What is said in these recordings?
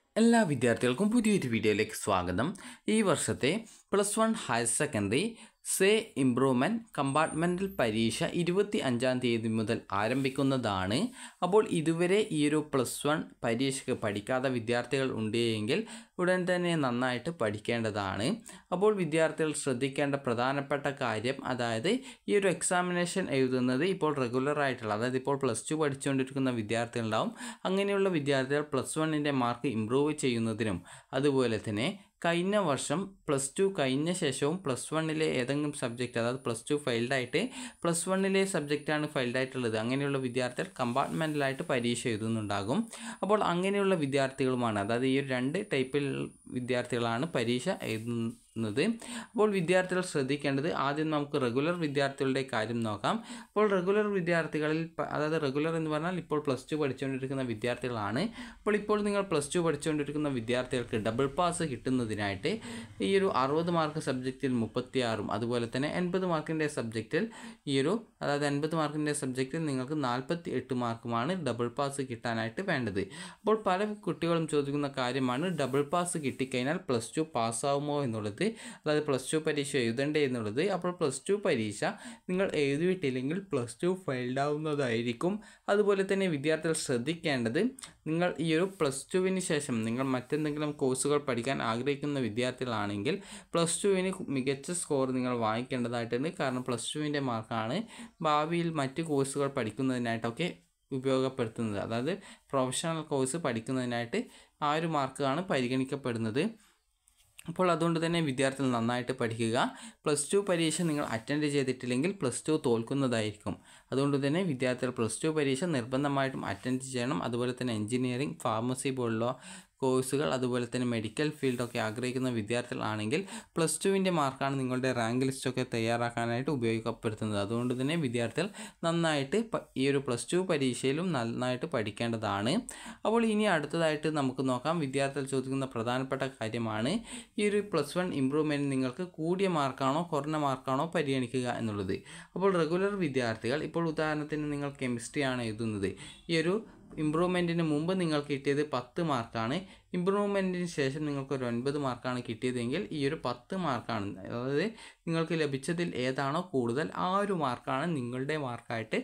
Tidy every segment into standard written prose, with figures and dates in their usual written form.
എല്ലാ വിദ്യാർത്ഥികൾക്കും പുതിയൊരു വീഡിയോയിലേക്ക് സ്വാഗതം. ഈ വർഷത്തെ +1 higher secondary say improvement compartmental പരീക്ഷ 25-ാം തീയതി മുതൽ ആരംഭിക്കുന്നതാണ്. അപ്പോൾ ഇതുവരെ ഈ ഒരു +1 പരീക്ഷയ്ക്ക് പഠിക്കാത്ത വിദ്യാർത്ഥികൾ ഉണ്ടെങ്കിൽ ഉടൻ തന്നെ നന്നായിട്ട് പഠിക്കേണ്ടതാണ്. അപ്പോൾ വിദ്യാർത്ഥികൾ ശ്രദ്ധിക്കേണ്ട പ്രധാനപ്പെട്ട കാര്യം, അതായത് ഈ ഒരു എക്സാമിനേഷൻ എഴുതുന്നത് ഇപ്പോൾ റെഗുലറായിട്ടുള്ള, അതായത് ഇപ്പോൾ +2 പഠിച്ചുകൊണ്ടിരിക്കുന്ന വിദ്യാർത്ഥികളുണ്ടാവും. അങ്ങനെയുള്ള വിദ്യാർത്ഥികൾ +1ൻ്റെ മാർക്ക് ഇംപ്രൂവ് ചെയ്യുന്നതിനും അതുപോലെ തന്നെ കഴിഞ്ഞ വർഷം +2 കഴിഞ്ഞ ശേഷവും +1ലെ ഏതെങ്കിലും സബ്ജക്റ്റ്, അതായത് +2 ഫെയിൽഡായിട്ട് +1ലെ സബ്ജക്റ്റാണ് ഫെയിൽഡായിട്ടുള്ളത്, അങ്ങനെയുള്ള വിദ്യാർത്ഥികൾ കമ്പാർട്ട്മെൻറ്റലായിട്ട് പരീക്ഷ എഴുതുന്നുണ്ടാകും. അപ്പോൾ അങ്ങനെയുള്ള വിദ്യാർത്ഥികളുമാണ്, അതായത് ഈ 2 ടൈപ്പിൽ വിദ്യാർത്ഥികളാണ് പരീക്ഷ എഴുതുന്നത്. അപ്പോൾ വിദ്യാർത്ഥികൾ ശ്രദ്ധിക്കേണ്ടത്, ആദ്യം നമുക്ക് റെഗുലർ വിദ്യാർത്ഥികളുടെ കാര്യം നോക്കാം. അപ്പോൾ റെഗുലർ വിദ്യാർത്ഥികളിൽ, അതായത് റെഗുലർ എന്ന് പറഞ്ഞാൽ ഇപ്പോൾ +2 പഠിച്ചുകൊണ്ടിരിക്കുന്ന വിദ്യാർത്ഥികളാണ്. അപ്പോൾ നിങ്ങൾ +2 പഠിച്ചുകൊണ്ടിരിക്കുന്ന വിദ്യാർത്ഥികൾക്ക് ഡബിൾ പാസ് കിട്ടുന്നതിനായിട്ട് ഈ ഒരു 60 മാർക്ക് സബ്ജക്റ്റിൽ 36ഉം അതുപോലെ തന്നെ 80 മാർക്കിൻ്റെ സബ്ജക്റ്റിൽ അതായത് 80 മാർക്കിൻ്റെ സബ്ജക്റ്റിൽ നിങ്ങൾക്ക് 48 മാർക്കുമാണ് ഡബിൾ പാസ് കിട്ടാനായിട്ട് വേണ്ടത്. അപ്പോൾ പല കുട്ടികളും ചോദിക്കുന്ന കാര്യമാണ്, ഡബിൾ പാസ് കിട്ടിക്കഴിഞ്ഞാൽ +2 പാസ്സാവുമോ എന്നുള്ളത്, അതായത് +2 പരീക്ഷ എഴുതണ്ടേ എന്നുള്ളത്. അപ്പോൾ +2 പരീക്ഷ നിങ്ങൾ എഴുതിയിട്ടില്ലെങ്കിൽ +2 ഫെയിൽഡ് ആവുന്നതായിരിക്കും. അതുപോലെ തന്നെ വിദ്യാർത്ഥികൾ ശ്രദ്ധിക്കേണ്ടത്, നിങ്ങൾ ഈ ഒരു +2വിന് ശേഷം നിങ്ങൾ മറ്റെന്തെങ്കിലും കോഴ്സുകൾ പഠിക്കാൻ ആഗ്രഹിക്കുന്ന വിദ്യാർത്ഥികളാണെങ്കിൽ +2വിന് മികച്ച സ്കോർ നിങ്ങൾ വാങ്ങിക്കേണ്ടതായിട്ടുണ്ട്. കാരണം +2വിൻ്റെ മാർക്കാണ് ഭാവിയിൽ മറ്റ് കോഴ്സുകൾ പഠിക്കുന്നതിനായിട്ടൊക്കെ ഉപയോഗപ്പെടുത്തുന്നത്, അതായത് പ്രൊഫഷണൽ കോഴ്സ് പഠിക്കുന്നതിനായിട്ട് ആ ഒരു മാർക്കാണ് പരിഗണിക്കപ്പെടുന്നത്. അപ്പോൾ അതുകൊണ്ട് തന്നെ വിദ്യാർത്ഥികൾ നന്നായിട്ട് പഠിക്കുക. +2 പരീക്ഷ നിങ്ങൾ അറ്റൻഡ് ചെയ്തിട്ടില്ലെങ്കിൽ +2 തോൽക്കുന്നതായിരിക്കും. അതുകൊണ്ട് തന്നെ വിദ്യാർത്ഥികൾ +2 പരീക്ഷ നിർബന്ധമായിട്ടും അറ്റൻഡ് ചെയ്യണം. അതുപോലെ തന്നെ എഞ്ചിനീയറിംഗ്, ഫാർമസി പോലുള്ള കോഴ്സുകൾ, അതുപോലെ തന്നെ മെഡിക്കൽ ഫീൽഡൊക്കെ ആഗ്രഹിക്കുന്ന വിദ്യാർത്ഥികളാണെങ്കിൽ +2വിൻ്റെ മാർക്കാണ് നിങ്ങളുടെ റാങ്ക് ലിസ്റ്റൊക്കെ തയ്യാറാക്കാനായിട്ട് ഉപയോഗപ്പെടുത്തുന്നത്. അതുകൊണ്ട് തന്നെ വിദ്യാർത്ഥികൾ നന്നായിട്ട് ഈ ഒരു +2 പരീക്ഷയിലും നന്നായിട്ട് പഠിക്കേണ്ടതാണ്. അപ്പോൾ ഇനി അടുത്തതായിട്ട് നമുക്ക് നോക്കാം, വിദ്യാർത്ഥികൾ ചോദിക്കുന്ന പ്രധാനപ്പെട്ട കാര്യമാണ് ഈ ഒരു +1 ഇംപ്രൂവ്മെൻറ്റ് നിങ്ങൾക്ക് കൂടിയ മാർക്കാണോ കുറഞ്ഞ മാർക്കാണോ പരിഗണിക്കുക എന്നുള്ളത്. അപ്പോൾ റെഗുലർ വിദ്യാർത്ഥികൾ, ഇപ്പോൾ ഉദാഹരണത്തിന് നിങ്ങൾ കെമിസ്ട്രിയാണ് എഴുതുന്നത്, ഈ ഒരു ഇംപ്രൂവ്മെൻറ്റിന് മുമ്പ് നിങ്ങൾക്ക് കിട്ടിയത് 10 മാർക്കാണ്. ഇംപ്രൂവ്മെൻറ്റിന് ശേഷം നിങ്ങൾക്ക് ഒരു 9 മാർക്കാണ് കിട്ടിയതെങ്കിൽ ഈ ഒരു 10 മാർക്കാണ്, അതായത് നിങ്ങൾക്ക് ലഭിച്ചതിൽ ഏതാണോ കൂടുതൽ ആ ഒരു മാർക്കാണ് നിങ്ങളുടെ മാർക്കായിട്ട്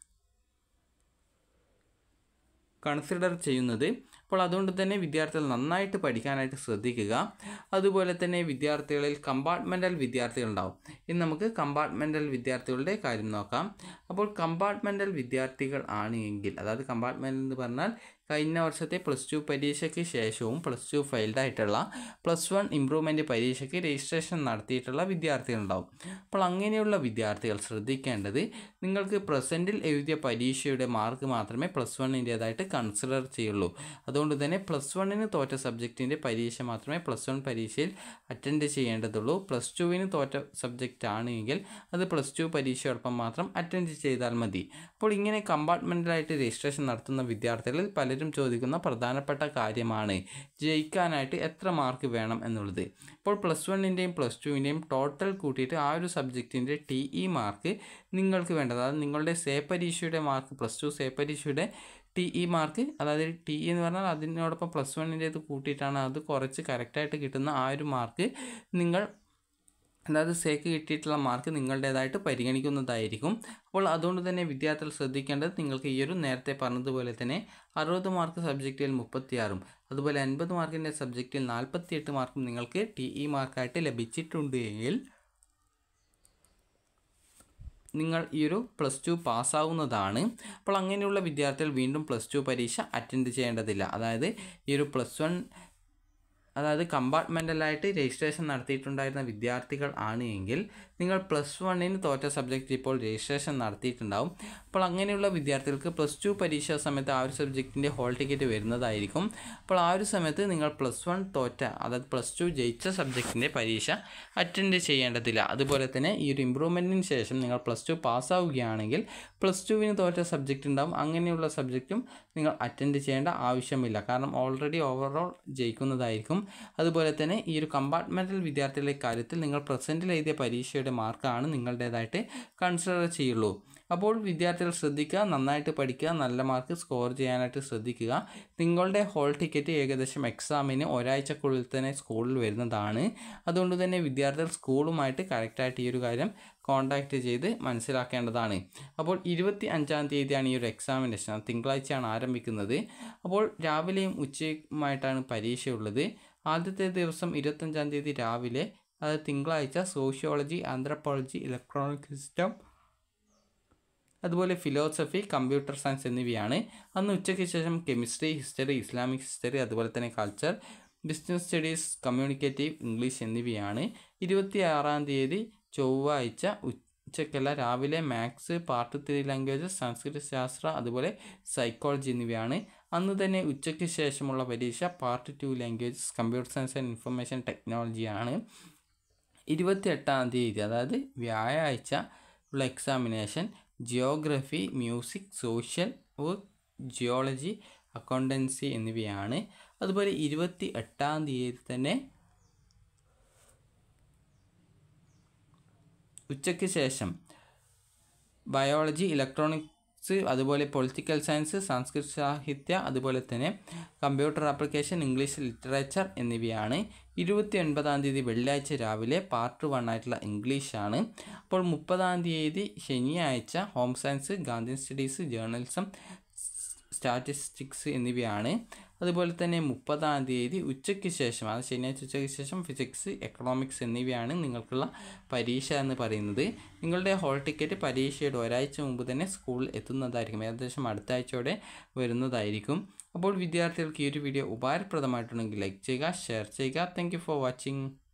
കൺസിഡർ ചെയ്യുന്നത്. അപ്പോൾ അതുകൊണ്ട് തന്നെ വിദ്യാർത്ഥികൾ നന്നായിട്ട് പഠിക്കാനായിട്ട് ശ്രദ്ധിക്കുക. അതുപോലെ തന്നെ വിദ്യാർത്ഥികളിൽ കമ്പാർട്ട്മെൻറ്റൽ വിദ്യാർത്ഥികളുണ്ടാവും. ഇനി നമുക്ക് കമ്പാർട്ട്മെൻറ്റൽ വിദ്യാർത്ഥികളുടെ കാര്യം നോക്കാം. അപ്പോൾ കമ്പാർട്ട്മെൻറ്റൽ വിദ്യാർത്ഥികൾ ആണ് എങ്കിൽ, അതായത് കമ്പാർട്ട്മെൻറ്റൽ എന്ന് പറഞ്ഞാൽ കഴിഞ്ഞ വർഷത്തെ +2 പരീക്ഷയ്ക്ക് ശേഷവും +2 ഫെയിൽഡായിട്ടുള്ള +1 ഇംപ്രൂവ്മെൻറ്റ് പരീക്ഷയ്ക്ക് രജിസ്ട്രേഷൻ നടത്തിയിട്ടുള്ള വിദ്യാർത്ഥികളുണ്ടാവും. അപ്പോൾ അങ്ങനെയുള്ള വിദ്യാർത്ഥികൾ ശ്രദ്ധിക്കേണ്ടത്, നിങ്ങൾക്ക് പ്രസൻറ്റിൽ എഴുതിയ പരീക്ഷയുടെ മാർക്ക് മാത്രമേ +1ൻ്റേതായിട്ട് കൺസിഡർ ചെയ്യുള്ളൂ. അതുകൊണ്ട് തന്നെ +1ന് തോറ്റ സബ്ജക്റ്റിൻ്റെ പരീക്ഷ മാത്രമേ +1 പരീക്ഷയിൽ അറ്റൻഡ് ചെയ്യേണ്ടതുള്ളൂ. +2വിന് തോറ്റ സബ്ജക്റ്റ് ആണെങ്കിൽ അത് +2 പരീക്ഷയോടൊപ്പം മാത്രം അറ്റൻഡ് ചെയ്താൽ മതി. അപ്പോൾ ഇങ്ങനെ കമ്പാർട്ട്മെൻറ്റലായിട്ട് രജിസ്ട്രേഷൻ നടത്തുന്ന വിദ്യാർത്ഥികളിൽ പലരും ചോദിക്കുന്ന പ്രധാനപ്പെട്ട കാര്യമാണ്, ജയിക്കാനായിട്ട് എത്ര മാർക്ക് വേണം എന്നുള്ളത്. ഇപ്പോൾ +1ൻ്റെയും +2വിൻ്റെയും ടോട്ടൽ കൂട്ടിയിട്ട് ആ ഒരു സബ്ജക്റ്റിൻ്റെ TE മാർക്ക് നിങ്ങൾക്ക് വേണ്ടത്, അതായത് നിങ്ങളുടെ സേ പരീക്ഷയുടെ മാർക്ക്, +2 സേ പരീക്ഷയുടെ TE മാർക്ക്, അതായത് TE എന്ന് പറഞ്ഞാൽ അതിനോടൊപ്പം +1ൻ്റേത് കൂട്ടിയിട്ടാണ്, അത് കുറച്ച് കറക്റ്റായിട്ട് കിട്ടുന്ന ആ ഒരു മാർക്ക് നിങ്ങൾ, അതായത് സേക്ക് കിട്ടിയിട്ടുള്ള മാർക്ക് നിങ്ങളുടേതായിട്ട് പരിഗണിക്കുന്നതായിരിക്കും. അപ്പോൾ അതുകൊണ്ട് തന്നെ വിദ്യാർത്ഥികൾ ശ്രദ്ധിക്കേണ്ടത്, നിങ്ങൾക്ക് ഈ ഒരു നേരത്തെ പറഞ്ഞതുപോലെ തന്നെ 60 മാർക്ക് സബ്ജക്റ്റിൽ 36ഉം അതുപോലെ 80 മാർക്കിൻ്റെ സബ്ജക്റ്റിൽ 48 മാർക്കും നിങ്ങൾക്ക് TE മാർക്കായിട്ട് ലഭിച്ചിട്ടുണ്ട് എങ്കിൽ നിങ്ങൾ ഈ ഒരു +2 പാസ്സാവുന്നതാണ്. അപ്പോൾ അങ്ങനെയുള്ള വിദ്യാർത്ഥികൾ വീണ്ടും +2 പരീക്ഷ അറ്റൻഡ് ചെയ്യേണ്ടതില്ല. അതായത് ഈ ഒരു +1, അതായത് കമ്പാർട്ട്മെൻറ്റലായിട്ട് രജിസ്ട്രേഷൻ നടത്തിയിട്ടുണ്ടായിരുന്ന വിദ്യാർത്ഥികൾ ആണ് എങ്കിൽ നിങ്ങൾ +1ന് തോറ്റ സബ്ജക്റ്റ് ഇപ്പോൾ രജിസ്ട്രേഷൻ നടത്തിയിട്ടുണ്ടാവും. അപ്പോൾ അങ്ങനെയുള്ള വിദ്യാർത്ഥികൾക്ക് +2 പരീക്ഷാ സമയത്ത് ആ ഒരു സബ്ജക്റ്റിൻ്റെ ഹോൾ ടിക്കറ്റ് വരുന്നതായിരിക്കും. അപ്പോൾ ആ ഒരു സമയത്ത് നിങ്ങൾ +1 തോറ്റ, അതായത് +2 ജയിച്ച സബ്ജക്റ്റിൻ്റെ പരീക്ഷ അറ്റൻഡ് ചെയ്യേണ്ടതില്ല. അതുപോലെ തന്നെ ഈ ഒരു ഇംപ്രൂവ്മെൻറ്റിന് ശേഷം നിങ്ങൾ +2 പാസ്സാവുകയാണെങ്കിൽ +2വിന് തോറ്റ സബ്ജക്റ്റ് ഉണ്ടാവും, അങ്ങനെയുള്ള സബ്ജക്റ്റും നിങ്ങൾ അറ്റൻഡ് ചെയ്യേണ്ട ആവശ്യമില്ല, കാരണം ഓൾറെഡി ഓവറോൾ ജയിക്കുന്നതായിരിക്കും. അതുപോലെ തന്നെ ഈ ഒരു കമ്പാർട്ട്മെൻറ്റൽ വിദ്യാർത്ഥികളുടെ കാര്യത്തിൽ നിങ്ങൾ പ്രസൻറ്റിൽ എഴുതിയ പരീക്ഷയുടെ മാർക്കാണ് നിങ്ങളുടേതായിട്ട് കൺസിഡർ ചെയ്യുള്ളൂ. അപ്പോൾ വിദ്യാർത്ഥികൾ ശ്രദ്ധിക്കുക, നന്നായിട്ട് പഠിക്കുക, നല്ല മാർക്ക് സ്കോർ ചെയ്യാനായിട്ട് ശ്രദ്ധിക്കുക. നിങ്ങളുടെ ഹോൾ ടിക്കറ്റ് ഏകദേശം എക്സാമിന് ഒരാഴ്ചക്കുള്ളിൽ തന്നെ സ്കൂളിൽ വരുന്നതാണ്. അതുകൊണ്ട് തന്നെ വിദ്യാർത്ഥികൾ സ്കൂളുമായിട്ട് കറക്റ്റായിട്ട് ഈ ഒരു കാര്യം കോൺടാക്റ്റ് ചെയ്ത് മനസ്സിലാക്കേണ്ടതാണ്. അപ്പോൾ 25-ാം തീയതിയാണ് ഈ ഒരു എക്സാമിനേഷൻ, തിങ്കളാഴ്ചയാണ് ആരംഭിക്കുന്നത്. അപ്പോൾ രാവിലെയും ഉച്ചയുമായിട്ടാണ് പരീക്ഷയുള്ളത്. ആദ്യത്തെ ദിവസം 25-ാം തീയതി രാവിലെ, അതായത് തിങ്കളാഴ്ച, സോഷ്യോളജി, ആന്ത്രപ്പോളജി, ഇലക്ട്രോണിക് സിസ്റ്റം, അതുപോലെ ഫിലോസഫി, കമ്പ്യൂട്ടർ സയൻസ് എന്നിവയാണ്. അന്ന് ഉച്ചയ്ക്ക് ശേഷം കെമിസ്ട്രി, ഹിസ്റ്ററി, ഇസ്ലാമിക് ഹിസ്റ്ററി, അതുപോലെ തന്നെ culture, business studies, communicative English എന്നിവയാണ്. 26-ാം തീയതി ചൊവ്വാഴ്ച ഉച്ചയ്ക്കല്ല, രാവിലെ മാത്സ്, പാർട്ട് 3 ലാംഗ്വേജസ്, സംസ്കൃത ശാസ്ത്ര, അതുപോലെ സൈക്കോളജി എന്നിവയാണ്. അന്ന് തന്നെ ഉച്ചയ്ക്ക് ശേഷമുള്ള പരീക്ഷ part 2 languages, computer science and information ടെക്നോളജിയാണ്. 28-ാം തീയതി, അതായത് വ്യാഴാഴ്ച ഉള്ള examination geography, music, social work, geology, accountancy എന്നിവയാണ്. അതുപോലെ 28-ാം തീയതി തന്നെ ഉച്ചയ്ക്ക് ശേഷം ബയോളജി, ഇലക്ട്രോണിക്സ്, അതുപോലെ പൊളിറ്റിക്കൽ സയൻസ്, സംസ്കൃത സാഹിത്യ, അതുപോലെ തന്നെ കമ്പ്യൂട്ടർ ആപ്ലിക്കേഷൻ, ഇംഗ്ലീഷ് ലിറ്ററേച്ചർ എന്നിവയാണ്. 29-ാം തീയതി വെള്ളിയാഴ്ച രാവിലെ പാർട്ട് 1 ആയിട്ടുള്ള ഇംഗ്ലീഷാണ്. അപ്പോൾ 30-ാം തീയതി ശനിയാഴ്ച home science, Gandhian studies, journalism, statistics എന്നിവയാണ്. അതുപോലെ തന്നെ 30-ാം തീയതി ഉച്ചയ്ക്ക് ശേഷം, അത് ശനിയാഴ്ച ഉച്ചയ്ക്ക് ശേഷം ഫിസിക്സ്, എക്കണോമിക്സ് എന്നിവയാണ് നിങ്ങൾക്കുള്ള പരീക്ഷ എന്ന് പറയുന്നത്. നിങ്ങളുടെ ഹോൾ ടിക്കറ്റ് പരീക്ഷയുടെ ഒരാഴ്ച മുമ്പ് തന്നെ സ്കൂളിൽ എത്തുന്നതായിരിക്കും, ഏകദേശം അടുത്ത ആഴ്ചയോടെ വരുന്നതായിരിക്കും. അപ്പോൾ വിദ്യാർത്ഥികൾക്ക് ഈ ഒരു വീഡിയോ ഉപകാരപ്രദമായിട്ടുണ്ടെങ്കിൽ ലൈക്ക് ചെയ്യുക, ഷെയർ ചെയ്യുക. Thank you for watching.